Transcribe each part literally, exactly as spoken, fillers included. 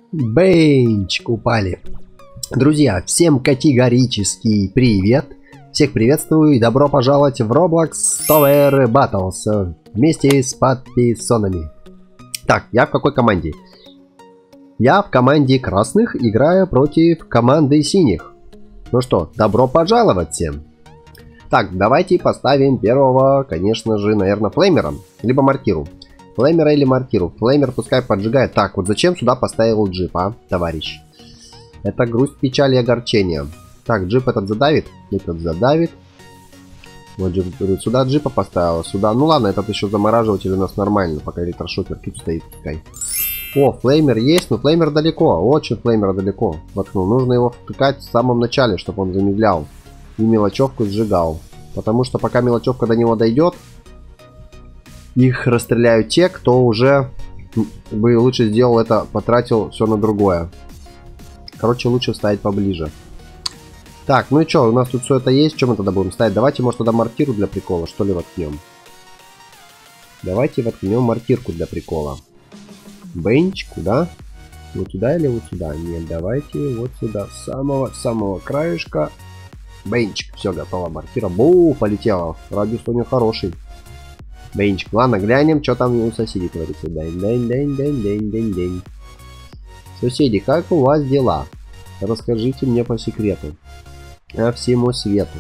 Бенчик упали. Друзья, всем категорический привет. Всех приветствую и добро пожаловать в Roblox Tower Battles вместе с подписонами. Так, я в какой команде? Я в команде красных играю против команды синих. Ну что, добро пожаловать всем. Так, давайте поставим первого, конечно же, наверное, флеймером, либо мортиру. Флеймера или мортиру. Флеймер пускай поджигает. Так, вот зачем сюда поставил джип, а, товарищ? Это грусть, печаль и огорчение. Так, джип этот задавит, этот задавит. Вот джип, сюда джипа поставил, сюда. Ну ладно, этот еще замораживатель у нас нормально, пока электрошокер тут стоит, пускай. О, флеймер есть, но флеймер далеко, очень флеймер далеко воткнул. Нужно его втыкать в самом начале, чтобы он замедлял и мелочевку сжигал. Потому что пока мелочевка до него дойдет, их расстреляют те, кто уже бы лучше сделал это, потратил все на другое. Короче, лучше ставить поближе. Так, ну и что, у нас тут все это есть. Чем мы тогда будем ставить? Давайте, может, тогда мортиру для прикола, что ли, воткнем. Давайте воткнем мортирку для прикола. Бенчику, да? Вот сюда или вот сюда? Нет, давайте вот сюда. С самого-самого краешка. Бенчик. Все, готово. Мортира. Бу, полетела. Радиус у нее хороший. Бенчик. Ладно, глянем, что там у соседей творится. День, день, день, день, день, день, день. Соседи, как у вас дела? Расскажите мне по секрету. А всему свету.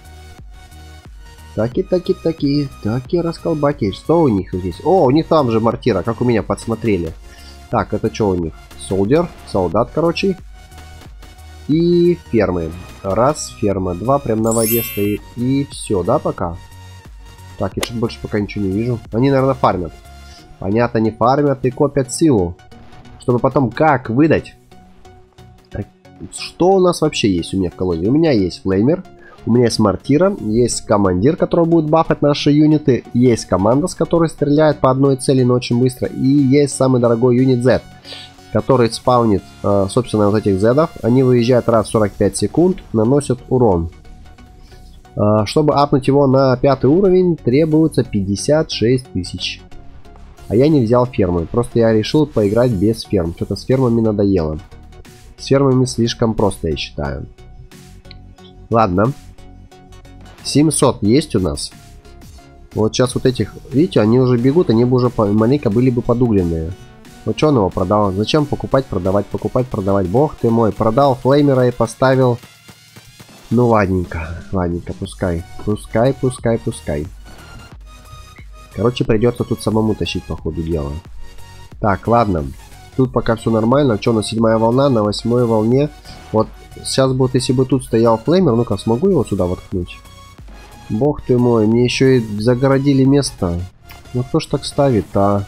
Таки-таки-таки. Таки расколбаки. Что у них здесь? О, у них там же мортира, как у меня, подсмотрели. Так, это что у них? Солдер. Солдат, короче. И фермы. Раз, ферма. Два, прям на воде стоит. И все, да, пока? Так, я чуть больше пока ничего не вижу. Они, наверное, фармят. Понятно, не фармят и копят силу. Чтобы потом как выдать? Так, что у нас вообще есть у меня в колоде? У меня есть флеймер. У меня есть мортира. Есть командир, который будет бафать наши юниты. Есть команда, с которой стреляет по одной цели, но очень быстро. И есть самый дорогой юнит Z, который спаунит, э, собственно, вот этих зедов. Они выезжают раз в сорок пять секунд, наносят урон. Чтобы апнуть его на пятый уровень, требуется пятьдесят шесть тысяч. А я не взял фермы. Просто я решил поиграть без ферм. Что-то с фермами надоело. С фермами слишком просто, я считаю. Ладно. семьсот есть у нас. Вот сейчас вот этих, видите, они уже бегут, они бы уже маленько были бы подугленные. Вот что он его продал? Зачем покупать, продавать, покупать, продавать? Бог ты мой. Продал флеймера и поставил... Ну ладненько, ладненько, пускай, пускай, пускай, пускай. Короче, придется тут самому тащить по ходу дела. Так, ладно, тут пока все нормально. Что, на седьмая волна, на восьмой волне. Вот сейчас бы, вот если бы тут стоял флеймер, ну-ка, смогу его сюда воткнуть? Бог ты мой, мне еще и загородили место. Ну кто ж так ставит, а?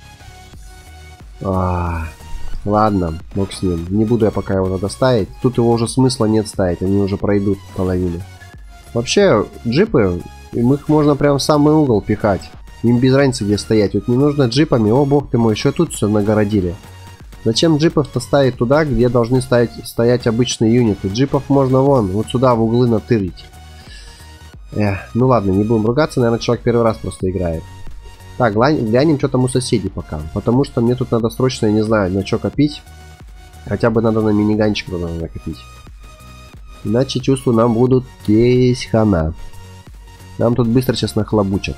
А. Ладно, бог с ним. Не буду я пока его надо ставить. Тут его уже смысла нет ставить, они уже пройдут половину. Вообще, джипы, им их можно прям в самый угол пихать. Им без разницы где стоять. Вот не нужно джипами, о бог ты мой, еще тут все нагородили. Зачем джипов-то ставить туда, где должны стоять, стоять обычные юниты? Джипов можно вон, вот сюда в углы натырить. Эх, ну ладно, не будем ругаться, наверное, человек первый раз просто играет. Так, глянем, что там у соседей пока. Потому что мне тут надо срочно, я не знаю, на что копить. Хотя бы надо на миниганчик надо накопить. Иначе, чувствую, нам будут здесь хана. Нам тут быстро сейчас нахлобучат.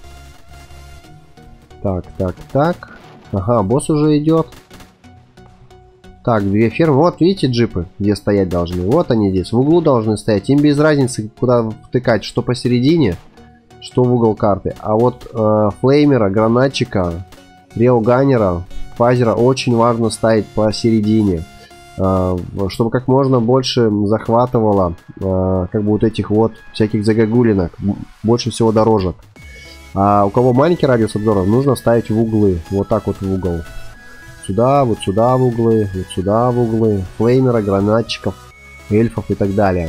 Так, так, так. Ага, босс уже идет. Так, две фермы. Вот, видите джипы, где стоять должны? Вот они здесь, в углу должны стоять. Им без разницы, куда втыкать, что посередине, что в угол карты. А вот э, флеймера, гранатчика, рейлганнера, фазера очень важно ставить посередине. Э, чтобы как можно больше захватывало э, как бы вот этих вот всяких загогулинок. Больше всего дорожек. А у кого маленький радиус обзора, нужно ставить в углы. Вот так вот в угол. Сюда, вот сюда в углы, вот сюда в углы. Флеймера, гранатчиков, эльфов и так далее.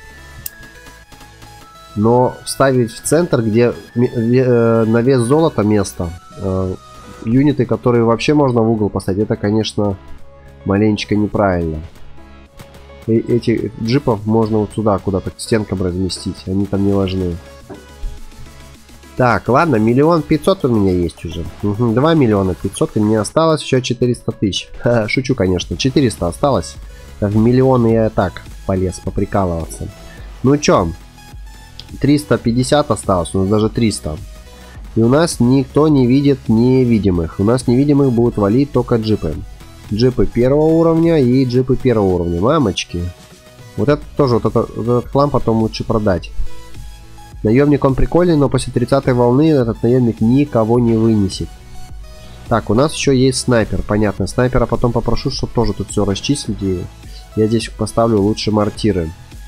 Но ставить в центр, где э, на вес золота место, э, юниты, которые вообще можно в угол поставить, это, конечно, маленечко неправильно. И эти джипов можно вот сюда, куда-то к стенкам разместить, они там не важны. Так, ладно, миллион пятьсот у меня есть уже. Угу, два миллиона пятьсот, и мне осталось еще четыреста тысяч. Ха, шучу, конечно, четыреста осталось. В миллион я так полез поприкалываться. Ну чё, триста пятьдесят осталось, у нас даже триста. И у нас никто не видит невидимых. У нас невидимых будут валить только джипы. Джипы первого уровня и джипы первого уровня. Мамочки. Вот это тоже, вот, это, вот этот хлам потом лучше продать. Наемник он прикольный, но после тридцатой волны этот наемник никого не вынесет. Так, у нас еще есть снайпер, понятно. Снайпера потом попрошу, чтобы тоже тут все расчислить. И я здесь поставлю лучше мортиры.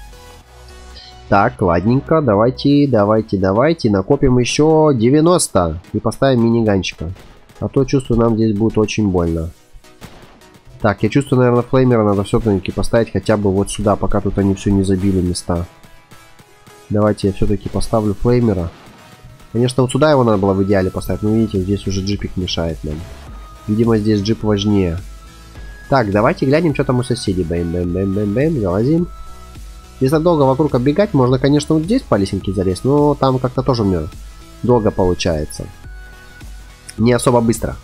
Так, ладненько, давайте, давайте, давайте. Накопим еще девяносто и поставим миниганчика. А то, чувствую, нам здесь будет очень больно. Так, я чувствую, наверное, флеймера надо все-таки поставить хотя бы вот сюда, пока тут они все не забили места. Давайте я все-таки поставлю флеймера. Конечно, вот сюда его надо было в идеале поставить. Но видите, здесь уже джипик мешает нам. Видимо, здесь джип важнее. Так, давайте глянем, что там у соседей. Бэм-бэм-бэм-бэм-бэм. Залазим. Если долго вокруг оббегать, можно, конечно, вот здесь по лесенке залезть. Но там как-то тоже у меня долго получается. Не особо быстро.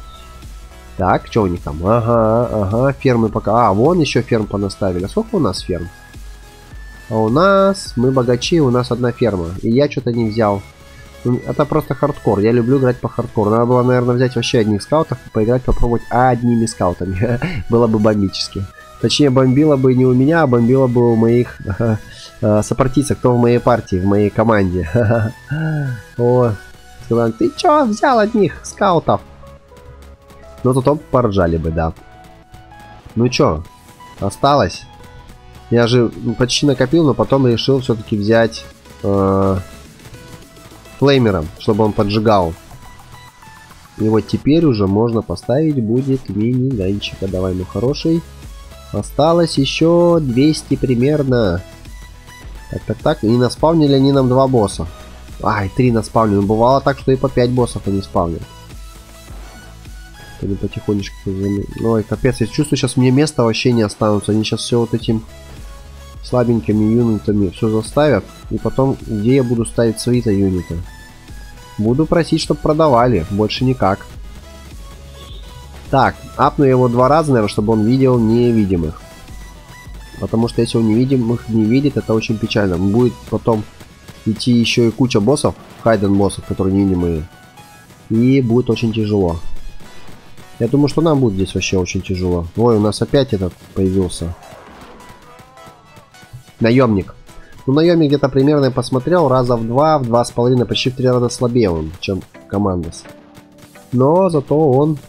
Так, что у них там? Ага, ага, фермы пока... А, вон еще ферм понаставили. А сколько у нас ферм? А у нас... Мы богачи, у нас одна ферма. И я что-то не взял. Это просто хардкор. Я люблю играть по хардкору. Надо было, наверное, взять вообще одних скаутов и поиграть, попробовать одними скаутами. Было бы бомбически. Точнее, бомбило бы не у меня, а бомбило бы у моих сопартийцев, кто в моей партии, в моей команде. О, сказали, ты чё взял одних скаутов? Ну, зато поржали бы, да. Ну чё, осталось? Я же почти накопил, но потом решил все-таки взять э, флеймером, чтобы он поджигал. И вот теперь уже можно поставить будет мини-ганчика. Давай, ну хороший. Осталось еще двести примерно. Так, так, так. И наспавнили они нам два босса. Ай, три наспавнили. Бывало так, что и по пять боссов они спавнят. Они потихонечку... Ой, капец, я чувствую, сейчас мне места вообще не останутся. Они сейчас все вот этим слабенькими юнитами все заставят. И потом, где я буду ставить свои-то юниты? Буду просить, чтобы продавали. Больше никак. Так, апну я его два раза, наверное, чтобы он видел невидимых. Потому что если он невидимых не видит, это очень печально. Будет потом идти еще и куча боссов, хайден боссов, которые невидимые. И будет очень тяжело. Я думаю, что нам будет здесь вообще очень тяжело. Ой, у нас опять этот появился. Наемник. Ну, наемник где-то примерно я посмотрел раза в два, в два с половиной, почти в три раза слабее он, чем командос. Но зато он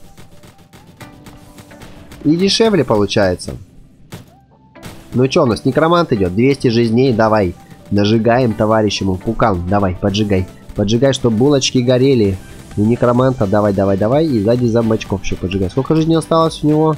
и дешевле получается. Ну что, у нас некромант идет. двести жизней, давай. Нажигаем товарищему. Пукан, давай, поджигай. Поджигай, чтобы булочки горели. У некроманта, давай, давай, давай. И сзади зомбачков еще поджигай. Сколько жизни осталось у него?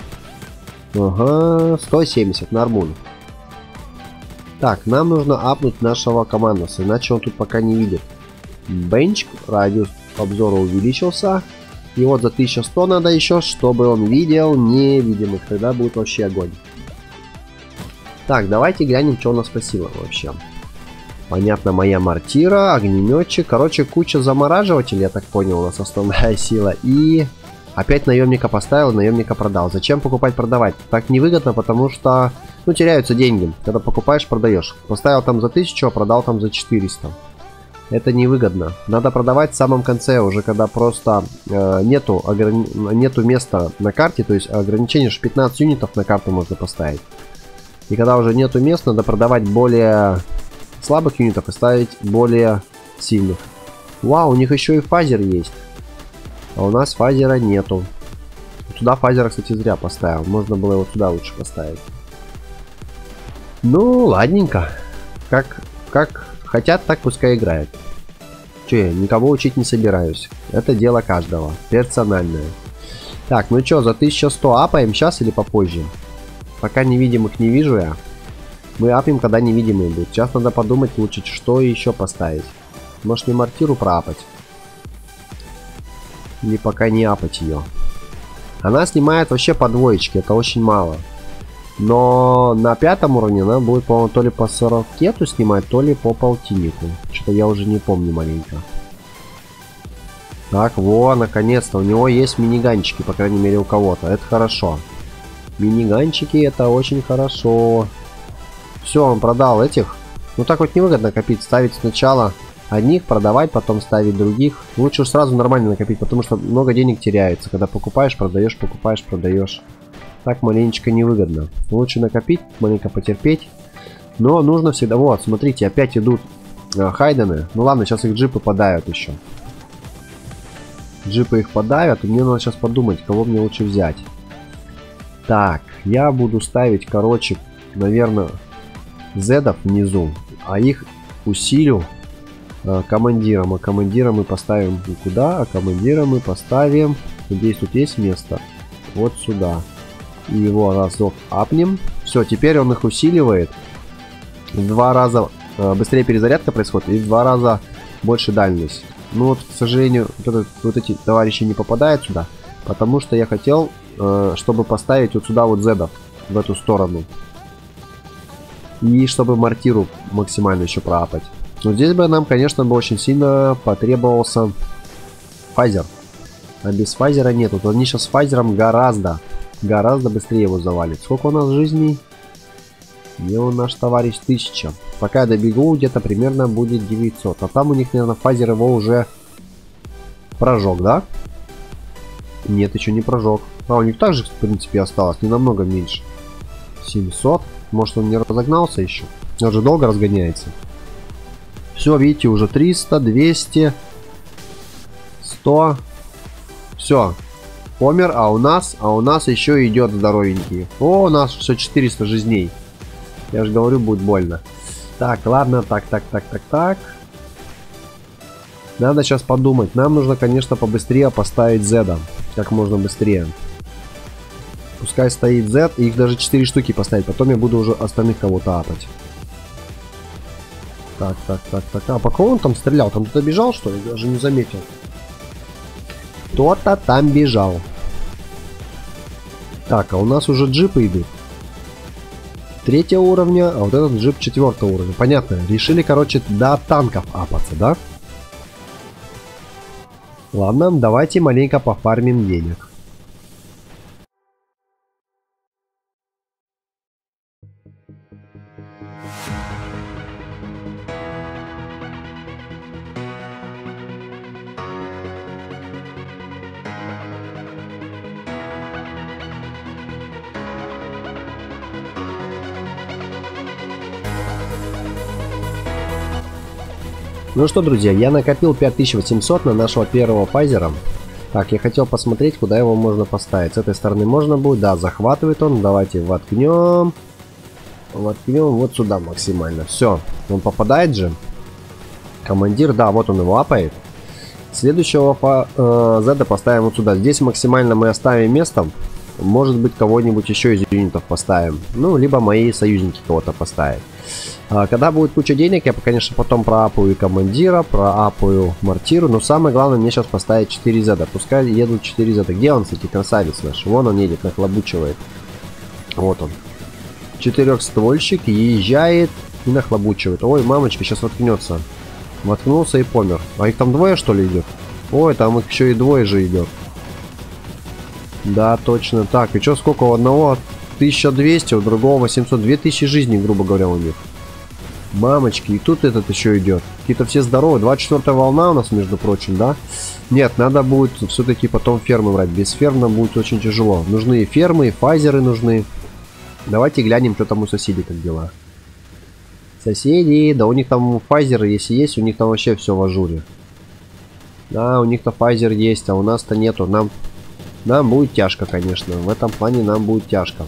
Ага, сто семьдесят, нормуль. Так, нам нужно апнуть нашего командоса, иначе он тут пока не видит. Бенч, радиус обзора увеличился. И вот за тысячу сто надо еще, чтобы он видел невидимых. Тогда будет вообще огонь. Так, давайте глянем, что у нас по силам вообще. Понятно, моя мортира, огнеметчик. Короче, куча замораживателей, я так понял, у нас основная сила. И опять наемника поставил, наемника продал. Зачем покупать, продавать? Так невыгодно, потому что, ну, теряются деньги. Когда покупаешь, продаешь. Поставил там за тысячу, а продал там за четыреста. Это невыгодно. Надо продавать в самом конце, уже когда просто э, нету, ограни... нету места на карте. То есть ограничение, что пятнадцать юнитов на карту можно поставить. И когда уже нету мест, надо продавать более слабых юнитов и ставить более сильных. Вау, у них еще и фазер есть. А у нас фазера нету. Сюда фазера, кстати, зря поставил. Можно было его сюда лучше поставить. Ну, ладненько. Как, как хотят, так пускай играют. Че, я никого учить не собираюсь. Это дело каждого. Персональное. Так, ну что, за тысячу сто апаем сейчас или попозже? Пока невидимых не вижу я. Мы апим, когда невидимые будут. Сейчас надо подумать лучше, что еще поставить. Может, не мортиру проапать? Или пока не апать ее. Она снимает вообще по двоечке. Это очень мало. Но на пятом уровне она будет, по-моему, то ли по сорокету снимать, то ли по полтиннику. Что-то я уже не помню маленько. Так, во, наконец-то. У него есть миниганчики, по крайней мере, у кого-то. Это хорошо. Миниганчики, это очень хорошо. Все, он продал этих. Ну так вот невыгодно копить. Ставить сначала одних, продавать, потом ставить других. Лучше уж сразу нормально накопить, потому что много денег теряется. Когда покупаешь, продаешь, покупаешь, продаешь. Так маленечко невыгодно. Лучше накопить, маленько потерпеть. Но нужно всегда... Вот, смотрите, опять идут э, хайдены. Ну ладно, сейчас их джипы подавят еще. Джипы их подавят, и мне надо сейчас подумать, кого мне лучше взять. Так, я буду ставить, короче, наверное, зедов внизу, а их усилю э, командиром. А командира мы поставим куда? А командира мы поставим... Надеюсь, тут есть место. Вот сюда. И его разок апнем. Все, теперь он их усиливает. В два раза э, быстрее перезарядка происходит и в два раза больше дальность. Ну вот, к сожалению, вот, этот, вот эти товарищи не попадают сюда, потому что я хотел, э, чтобы поставить вот сюда вот зедов, в эту сторону. И чтобы мортиру максимально еще проапать. Но здесь бы нам, конечно, бы очень сильно потребовался файзер. А без файзера нет. Вот они сейчас с файзером гораздо, гораздо быстрее его завалит. Сколько у нас жизней? Где он, наш товарищ? Тысяча. Пока я добегу, где-то примерно будет девятьсот. А там у них, наверное, файзер его уже прожег, да? Нет, еще не прожег. А, у них также, в принципе, осталось. Не намного меньше. семьсот. Может, он не разогнался еще? Он же долго разгоняется. Все, видите, уже триста, двести, сто. Все. Помер, а у нас, а у нас еще идет здоровенький. О, у нас все четыреста жизней. Я же говорю, будет больно. Так, ладно, так, так, так, так, так. Надо сейчас подумать. Нам нужно, конечно, побыстрее поставить зеда. Как можно быстрее. Пускай стоит Z, и их даже четыре штуки поставить. Потом я буду уже остальных кого-то апать. Так, так, так, так. А по кому он там стрелял? Там кто-то бежал, что ли? Я даже не заметил. Кто-то там бежал. Так, а у нас уже джипы идут. Третьего уровня, а вот этот джип четвертого уровня. Понятно. Решили, короче, до танков апаться, да? Ладно, давайте маленько пофармим денег. Ну что, друзья, я накопил пять тысяч восемьсот на нашего первого файзера. Так, я хотел посмотреть, куда его можно поставить. С этой стороны можно будет. Да, захватывает он. Давайте воткнем. Воткнем вот сюда максимально. Все. Он попадает же. Командир, да, вот он его апает. Следующего э, зеда поставим вот сюда. Здесь максимально мы оставим место. Может быть, кого-нибудь еще из юнитов поставим. Ну, либо мои союзники кого-то поставят. А, когда будет куча денег, я, конечно, потом проапаю командира, проапаю мортиру. Но самое главное мне сейчас поставить четыре зеда. Пускай едут четыре зеда. Где он, кстати, красавец наш? Вон он едет, нахлобучивает. Вот он. Четырехствольщик езжает и нахлобучивает. Ой, мамочка, сейчас воткнется. Воткнулся и помер. А их там двое, что ли, идет? Ой, там их еще и двое же идет. Да, точно. Так, и что, сколько у одного? тысяча двести, у другого восемьсот. две тысячи жизней, грубо говоря, у них. Мамочки, и тут этот еще идет. Какие-то все здоровые. двадцать четвёртая волна у нас, между прочим, да? Нет, надо будет все-таки потом фермы брать. Без ферм нам будет очень тяжело. Нужны и фермы, и файзеры нужны. Давайте глянем, что там у соседей, как дела. Соседи, да у них там файзеры, если есть, у них там вообще все в ажуре. Да, у них-то файзер есть, а у нас-то нету. Нам... Нам будет тяжко, конечно. В этом плане нам будет тяжко.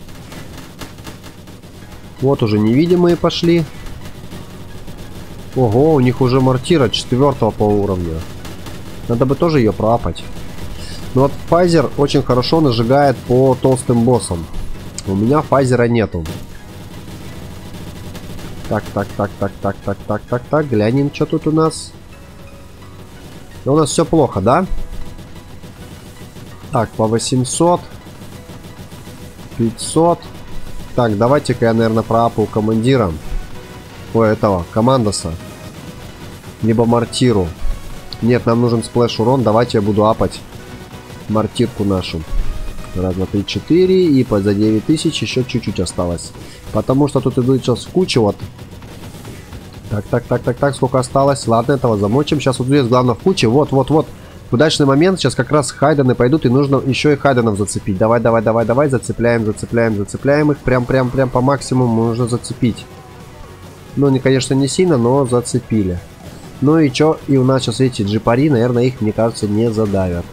Вот уже невидимые пошли. Ого, у них уже мортира четвертого по уровню. Надо бы тоже ее проапать. Но вот файзер очень хорошо нажигает по толстым боссам. У меня файзера нету. Так, так, так, так, так, так, так, так, так. Глянем, что тут у нас. У нас все плохо, да? Так, по восемьсот. пятьсот. Так, давайте-ка я, наверное, проапаю командира. Ой, этого, командоса. Либо мортиру. Нет, нам нужен сплэш урон. Давайте я буду апать мортирку нашу. Раз, два, три, четыре. И за девять тысяч еще чуть-чуть осталось. Потому что тут идут сейчас куча вот. Так, так, так, так, так. Сколько осталось? Ладно, этого замочим. Сейчас вот здесь главное в куче. Вот, вот, вот. Удачный момент. Сейчас как раз хайдены пойдут. И нужно еще и хайденов зацепить. Давай, давай, давай, давай. Зацепляем, зацепляем, зацепляем их. Прям, прям, прям по максимуму нужно зацепить. Ну, не, конечно, не сильно, но зацепили. Ну и чё? И у нас сейчас эти джипари, наверное, их, мне кажется, не задавят.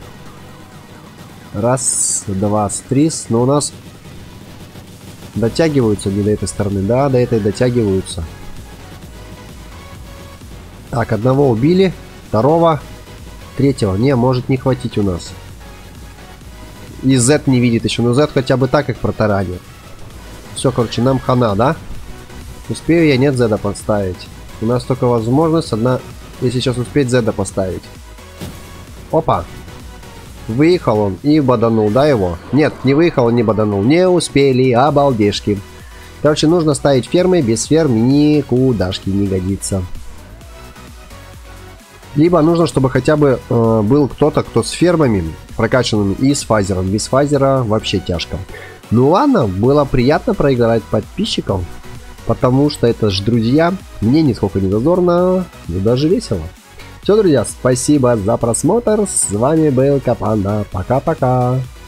Раз, два, три. Но у нас дотягиваются не до этой стороны. Да, до этой дотягиваются. Так, одного убили. Второго. Третьего. Не, может не хватить у нас. И Z не видит еще. Но Z хотя бы так их протаранит. Все, короче, нам хана, да? Успею я? Нет, Z поставить. У нас только возможность одна... Если сейчас успеть Z поставить. Опа. Выехал он и боданул, да, его? Нет, не выехал, он не боданул. Не успели, обалдешки. Короче, нужно ставить фермы. Без ферм никудашки не годится. Либо нужно, чтобы хотя бы э, был кто-то, кто с фермами прокачанными и с фазером. Без фазера вообще тяжко. Ну ладно, было приятно проиграть подписчикам. Потому что это ж друзья. Мне нисколько не зазорно, но даже весело. Все, друзья, спасибо за просмотр. С вами был Капанда. Пока-пока.